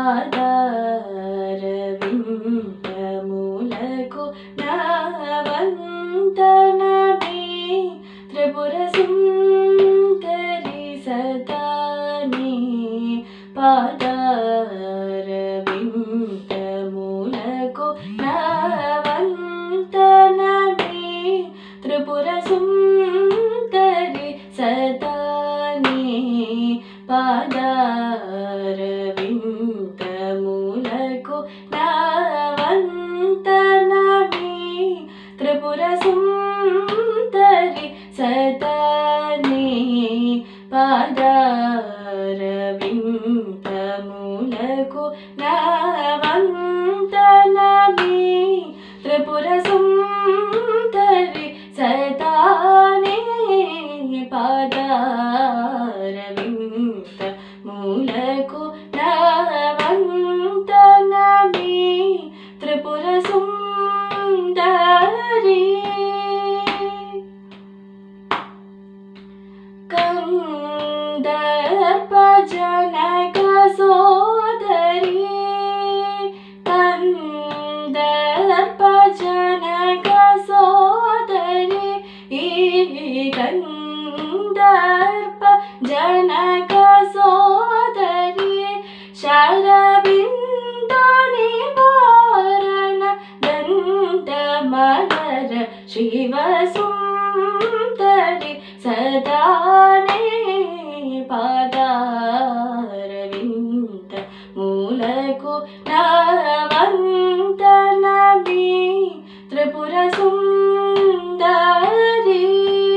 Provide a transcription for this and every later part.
పాదారవిందములకు నా వందనమే త్రిపుర సుందరి సదాని పాదారవిందములకు నా వందనమే త్రిపుర సుందరి సదాని పాదారవిందములకు నా వందనమే త్రిపుర సుందరి సదాని పాదారవిందములకు నా వందనమే త్రిపుర సుందరి సదాని పాదారవిందములకు నా వందనమే త్రిపుర సుందరి కందర్ప జనక సోదరి కందర్ప జనక సోదరి ఈ కందర్ప జనక సోదరి శరబిందుని వారణ దండ మదర శివ సుందరి సదాని పాదారవిందములకు నా వందనమే త్రిపుర సుందరి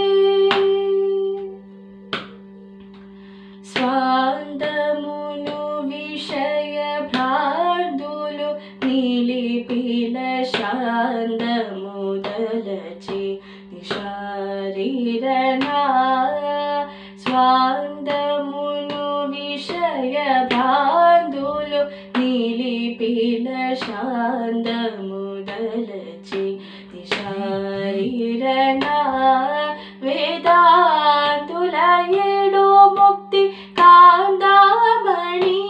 స్వాందమును విషయ భ్రాంతులు నిలిపిల శాంతముదలచి నిశారీరనా స్వాందమును విషయ భ్రాంతులు నిలిపిల శాంతముదలచి నిశారీరనా వేదాంతుల ఏడో ముక్తి కాందామణి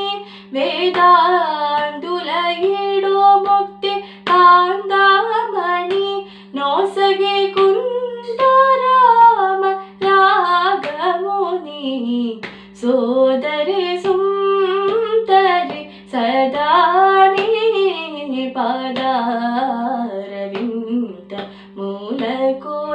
వేదాంతుల ఏడో ముక్తి కాందామణి నోసగే కుందరామ రాగముని సోదరి సుందరి సదాని పాదారవిందములకు